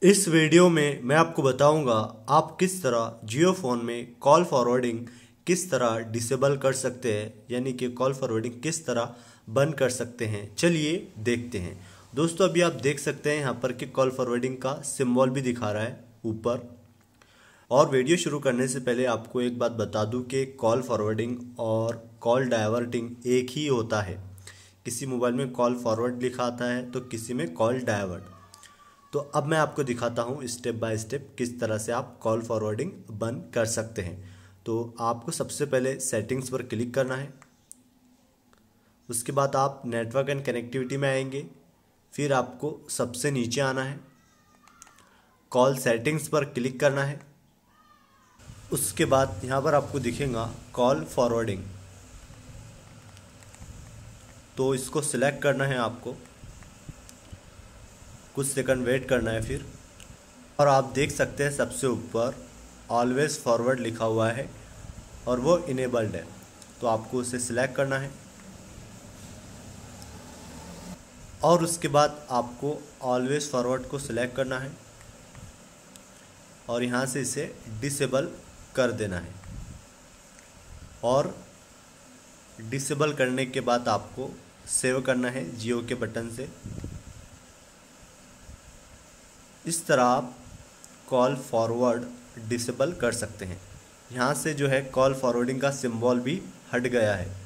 इस वीडियो में मैं आपको बताऊंगा आप किस तरह जियो फ़ोन में कॉल फॉरवर्डिंग किस तरह डिसेबल कर सकते हैं, यानी कि कॉल फॉरवर्डिंग किस तरह बंद कर सकते हैं। चलिए देखते हैं। दोस्तों अभी आप देख सकते हैं यहाँ पर कि कॉल फॉरवर्डिंग का सिंबल भी दिखा रहा है ऊपर। और वीडियो शुरू करने से पहले आपको एक बात बता दूं कि कॉल फॉरवर्डिंग और कॉल डाइवर्टिंग एक ही होता है। किसी मोबाइल में कॉल फॉरवर्ड लिखा आता है तो किसी में कॉल डाइवर्ट। तो अब मैं आपको दिखाता हूँ स्टेप बाय स्टेप किस तरह से आप कॉल फॉरवर्डिंग बंद कर सकते हैं। तो आपको सबसे पहले सेटिंग्स पर क्लिक करना है। उसके बाद आप नेटवर्क एंड कनेक्टिविटी में आएंगे। फिर आपको सबसे नीचे आना है, कॉल सेटिंग्स पर क्लिक करना है। उसके बाद यहाँ पर आपको दिखेगा कॉल फॉरवर्डिंग, तो इसको सिलेक्ट करना है आपको। कुछ सेकंड वेट करना है फिर, और आप देख सकते हैं सबसे ऊपर ऑलवेज फॉरवर्ड लिखा हुआ है और वो इनेबल्ड है, तो आपको उसे सिलेक्ट करना है। और उसके बाद आपको ऑलवेज फॉरवर्ड को सिलेक्ट करना है और यहाँ से इसे डिसेबल कर देना है। और डिसेबल करने के बाद आपको सेव करना है जियो के बटन से। इस तरह आप कॉल फॉरवर्ड डिसेबल कर सकते हैं। यहाँ से जो है कॉल फॉरवर्डिंग का सिंबल भी हट गया है।